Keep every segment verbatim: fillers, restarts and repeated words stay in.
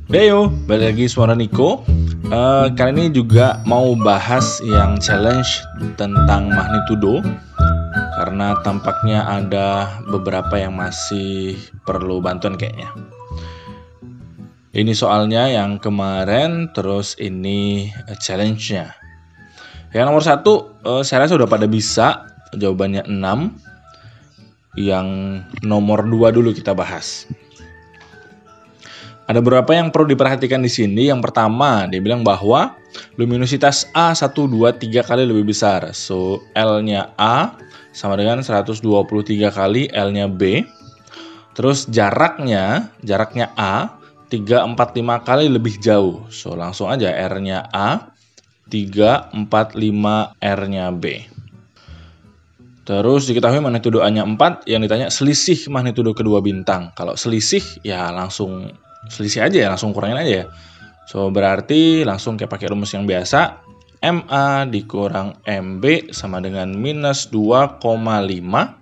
Deyo, balik lagi suara Niko. Uh, kali ini juga mau bahas yang challenge tentang magnitudo, karena tampaknya ada beberapa yang masih perlu bantuan kayaknya. Ini soalnya yang kemarin, terus ini challenge-nya. Yang nomor satu, uh, saya rasa udah pada bisa, jawabannya enam. Yang nomor dua dulu kita bahas. Ada beberapa yang perlu diperhatikan di sini. Yang pertama, dia bilang bahwa luminositas A satu, dua, tiga kali lebih besar. So, L-nya A sama dengan seratus dua puluh tiga kali L-nya B. Terus jaraknya, jaraknya A tiga, empat, lima kali lebih jauh. So, langsung aja R-nya A tiga, empat, lima, R-nya B. Terus diketahui magnitudo A-nya empat, yang ditanya selisih magnitudo kedua bintang. Kalau selisih ya langsung selisih aja ya, langsung kurangin aja ya. So, berarti langsung kayak pakai rumus yang biasa. M A dikurang M B sama dengan minus dua koma lima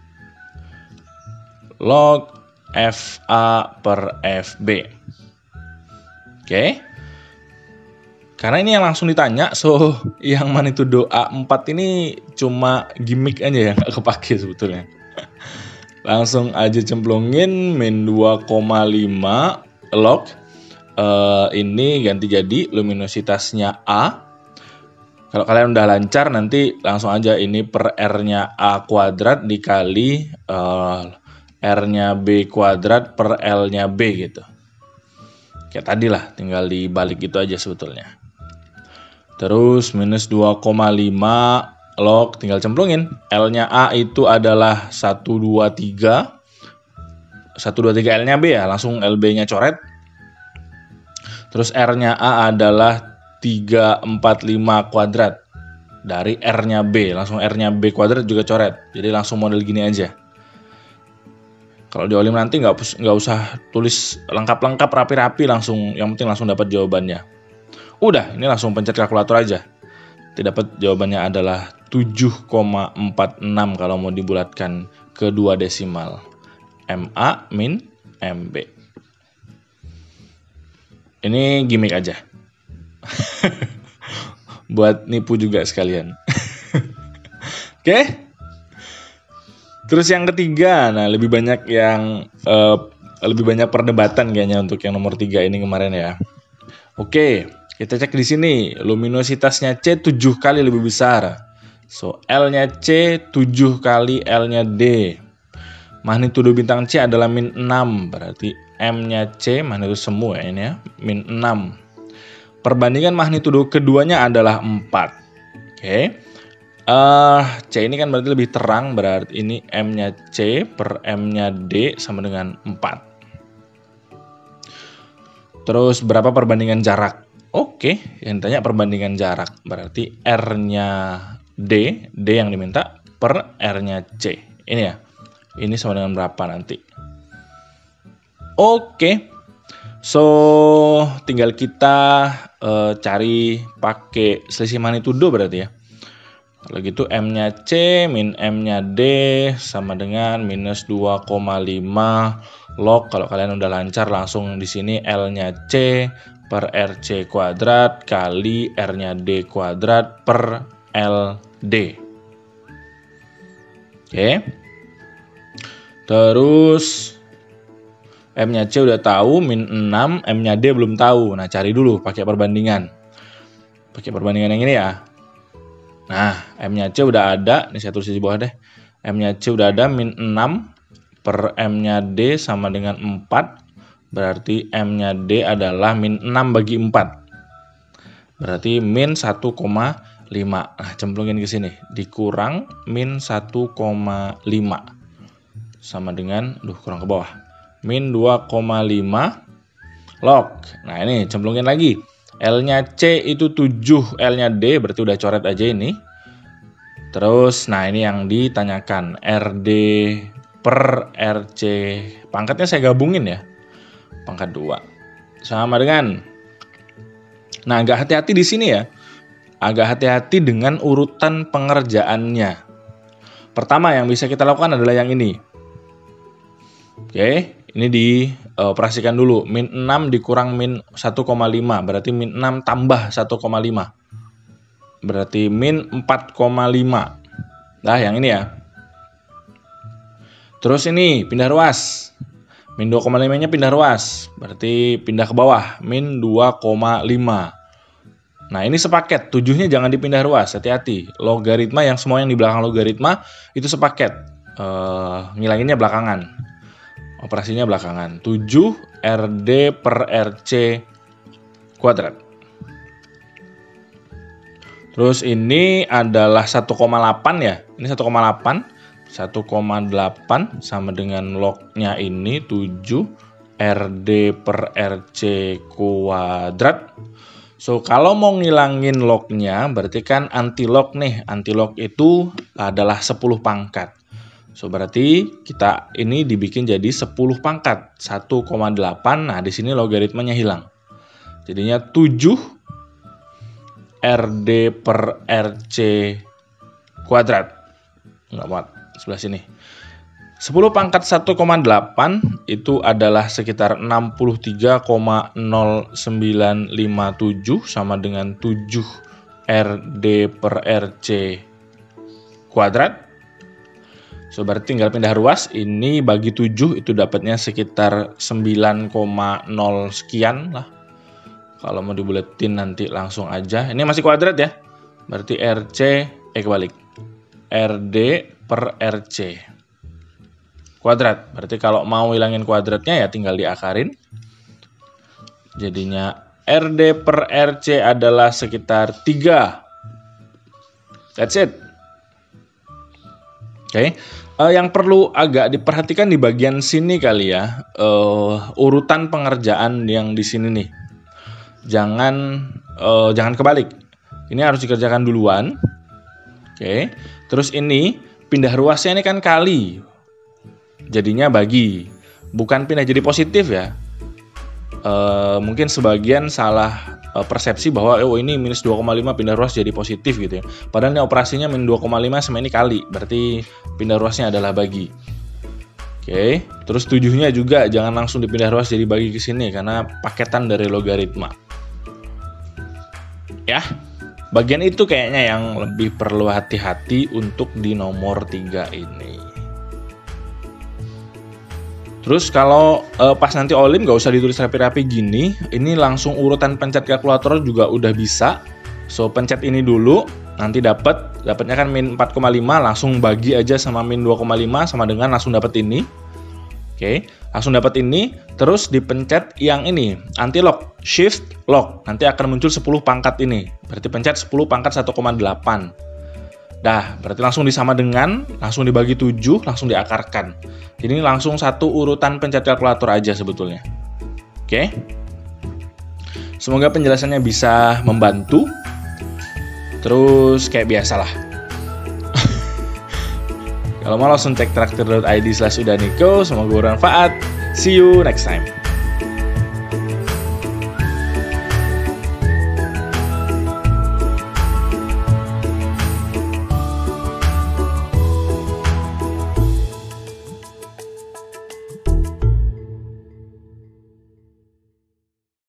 log F A per F B. Oke. Karena ini yang langsung ditanya, so yang magnitudo A empat ini cuma gimmick aja ya, nggak kepake sebetulnya. Langsung aja cemplungin min dua koma lima log uh, ini ganti jadi luminositasnya A. Kalau kalian udah lancar nanti langsung aja ini per R-nya A kuadrat dikali uh, R-nya B kuadrat per L-nya B gitu. Kayak tadi lah, tinggal dibalik gitu aja sebetulnya. Terus minus dua koma lima log, tinggal cemplungin. L-nya A itu adalah satu, dua, tiga. satu, dua, tiga L-nya B ya, langsung L B-nya coret. Terus R-nya A adalah tiga, empat, lima kuadrat. Dari R-nya B, langsung R-nya B kuadrat juga coret. Jadi langsung model gini aja. Kalau di Olim nanti nggak nggak usah tulis lengkap-lengkap, rapi-rapi, langsung yang penting langsung dapat jawabannya. Udah, ini langsung pencet kalkulator aja. Dapat jawabannya adalah tujuh koma empat enam kalau mau dibulatkan ke dua desimal. M A min M B. Ini gimmick aja. Buat nipu juga sekalian. Oke. Okay? Terus yang ketiga, nah lebih banyak yang uh, lebih banyak perdebatan kayaknya untuk yang nomor tiga ini kemarin ya. Oke, kita cek di sini. Luminositasnya C tujuh kali lebih besar. So, L-nya C tujuh kali L-nya D. Magnitudo bintang C adalah min enam, berarti M-nya C, magnitudo semu ya ini ya, min enam. Perbandingan magnitudo keduanya adalah empat. Oke. Okay. Uh, C ini kan berarti lebih terang, berarti ini M-nya C per M-nya D sama dengan empat. Terus berapa perbandingan jarak? Oke, okay. Yang ditanya perbandingan jarak, berarti R-nya D, D yang diminta, per R-nya C. Ini ya. Ini sama dengan berapa nanti? Oke, okay. So tinggal kita uh, cari pakai selisih magnitudo berarti ya. Kalau gitu M-nya C min M-nya D sama dengan minus dua koma lima log. Kalau kalian udah lancar langsung di sini L-nya C per R C kuadrat kali R-nya D kuadrat per L D. Oke. Okay. Terus M-nya C udah tahu, min enam, M-nya D belum tahu. Nah, cari dulu pakai perbandingan. Pakai perbandingan yang ini ya. Nah, M-nya C udah ada. Ini saya tulis di bawah deh. M-nya C udah ada, min enam per M-nya D sama dengan empat. Berarti M-nya D adalah min enam bagi empat. Berarti min satu koma lima. Nah, cemplungin ke sini. Dikurang min satu koma lima. Sama dengan, duh kurang ke bawah, min dua koma lima log. Nah ini cemplungin lagi. L-nya C itu tujuh, L-nya D berarti udah coret aja ini. Terus nah ini yang ditanyakan, R D per R C. Pangkatnya saya gabungin ya. Pangkat dua. Sama dengan, nah agak hati-hati di sini ya. Agak hati-hati dengan urutan pengerjaannya. Pertama yang bisa kita lakukan adalah yang ini. Oke, Ini dioperasikan dulu. Min enam dikurang min satu koma lima. Berarti min enam tambah satu koma lima. Berarti min empat koma lima. Nah, yang ini ya. Terus ini pindah ruas. Min dua koma lima-nya pindah ruas. Berarti pindah ke bawah. Min dua koma lima. Nah, ini sepaket. tujuh-nya jangan dipindah ruas. Hati-hati. Logaritma yang semua yang di belakang logaritma itu sepaket. Uh, ngilanginnya belakangan. Operasinya belakangan. tujuh R D per R C kuadrat. Terus ini adalah satu koma delapan ya. Ini satu koma delapan. satu koma delapan sama dengan lognya ini tujuh R D per R C kuadrat. So, kalau mau ngilangin lognya berarti kan antilog nih. Antilog itu adalah sepuluh pangkat. So, berarti kita ini dibikin jadi sepuluh pangkat. satu koma delapan, nah di sini logaritmanya hilang. Jadinya tujuh R D per R C kuadrat. Enggak muat, sebelah sini. sepuluh pangkat satu koma delapan itu adalah sekitar enam puluh tiga koma nol sembilan lima tujuh sama dengan tujuh R D per R C kuadrat. So, berarti tinggal pindah ruas, ini bagi tujuh itu dapatnya sekitar sembilan koma nol sekian lah. Kalau mau dibuletin nanti langsung aja. Ini masih kuadrat ya. Berarti R C, eh kebalik. R D per R C kuadrat. Berarti kalau mau hilangin kuadratnya ya tinggal diakarin. Jadinya R D per R C adalah sekitar tiga. That's it. Oke, okay. uh, yang perlu agak diperhatikan di bagian sini kali ya, uh, urutan pengerjaan yang di sini nih, jangan uh, jangan kebalik. Ini harus dikerjakan duluan. Oke, okay. Terus ini pindah ruasnya ini kan kali, jadinya bagi, bukan pindah jadi positif ya. Uh, mungkin sebagian salah uh, persepsi bahwa oh ini minus dua koma lima pindah ruas jadi positif gitu ya. Padahal ini operasinya min dua koma lima sama ini kali, berarti pindah ruasnya adalah bagi. Oke, okay. Terus tujuh-nya juga jangan langsung dipindah ruas jadi bagi ke sini karena paketan dari logaritma. Ya, bagian itu kayaknya yang lebih perlu hati-hati untuk di nomor tiga ini. Terus kalau uh, pas nanti olim gak usah ditulis rapi-rapi gini, ini langsung urutan pencet kalkulator juga udah bisa. So, pencet ini dulu, nanti dapat, dapatnya kan min empat koma lima, langsung bagi aja sama min dua koma lima sama dengan langsung dapat ini. Oke, okay. Langsung dapat ini, terus dipencet yang ini, anti-lock, shift lock, nanti akan muncul sepuluh pangkat ini. Berarti pencet sepuluh pangkat satu koma delapan. Dah, berarti langsung disama dengan, langsung dibagi tujuh, langsung diakarkan. Jadi ini langsung satu urutan pencet kalkulator aja sebetulnya. Oke. Semoga penjelasannya bisa membantu. Terus kayak biasalah. Kalau mau langsung cek traktir dot i d slash udaniko. Semoga bermanfaat. See you next time.